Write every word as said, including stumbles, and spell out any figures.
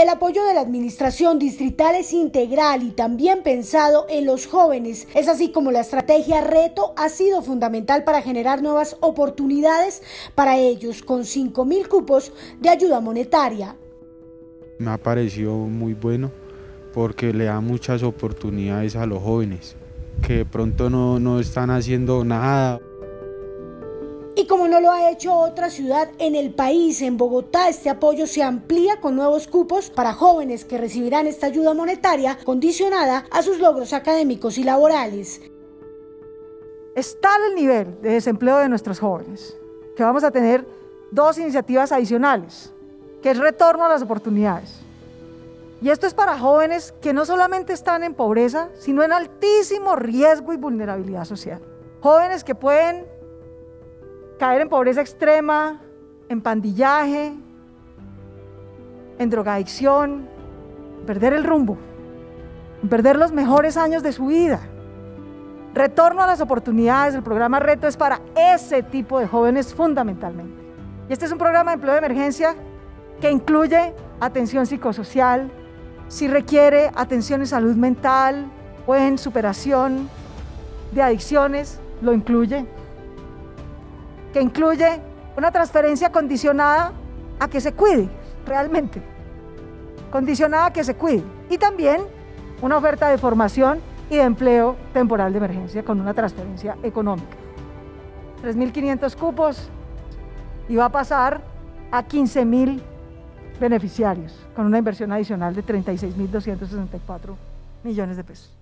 El apoyo de la administración distrital es integral y también pensado en los jóvenes. Es así como la estrategia Reto ha sido fundamental para generar nuevas oportunidades para ellos, con cinco mil cupos de ayuda monetaria. Me ha parecido muy bueno porque le da muchas oportunidades a los jóvenes que de pronto no, no están haciendo nada. Y como no lo ha hecho otra ciudad en el país, en Bogotá este apoyo se amplía con nuevos cupos para jóvenes que recibirán esta ayuda monetaria condicionada a sus logros académicos y laborales. Es tal el nivel de desempleo de nuestros jóvenes que vamos a tener dos iniciativas adicionales, que es retorno a las oportunidades. Y esto es para jóvenes que no solamente están en pobreza, sino en altísimo riesgo y vulnerabilidad social. Jóvenes que pueden caer en pobreza extrema, en pandillaje, en drogadicción, perder el rumbo, perder los mejores años de su vida. Retorno a las oportunidades, el programa Reto es para ese tipo de jóvenes fundamentalmente. Y este es un programa de empleo de emergencia que incluye atención psicosocial, si requiere atención en salud mental o en superación de adicciones, lo incluye. Que incluye una transferencia condicionada a que se cuide, realmente, condicionada a que se cuide, y también una oferta de formación y de empleo temporal de emergencia con una transferencia económica. tres mil quinientos cupos y va a pasar a quince mil beneficiarios con una inversión adicional de treinta y seis mil doscientos sesenta y cuatro millones de pesos.